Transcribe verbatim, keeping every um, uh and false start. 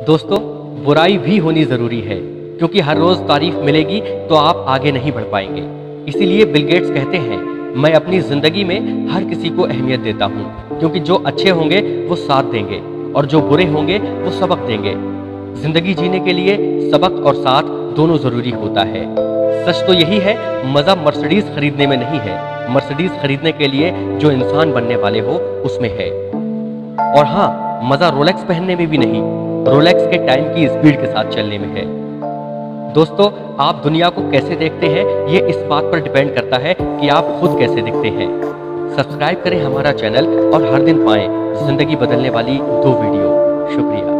दोस्तों, बुराई भी होनी ज़रूरी है, क्योंकि हर रोज़ तारीफ मिलेगी तो आप आगे नहीं बढ़ पाएंगे। इसीलिए बिल गेट्स कहते हैं, मैं अपनी ज़िंदगी में हर किसी को अहमियत देता हूँ, क्योंकि जो अच्छे होंगे वो साथ देंगे और जो बुरे होंगे वो सबक देंगे। ज़िंदगी जीने के लिए सबक और साथ दोनों ज़रूरी होता है। सच तो यही है, मज़ा मर्सिडीज़ खरीदने में नहीं है, मर्सिडीज़ खरीदने के लिए जो इंसान बनने वाले हो उसमें है। और हाँ, मज़ा रोलेक्स पहनने में भी नहीं, रोलेक्स के टाइम की स्पीड के साथ चलने में है। दोस्तों, आप दुनिया को कैसे देखते हैं ये इस बात पर डिपेंड करता है कि आप खुद कैसे दिखते हैं। सब्सक्राइब करें हमारा चैनल और हर दिन पाएं जिंदगी बदलने वाली दो वीडियो। शुक्रिया।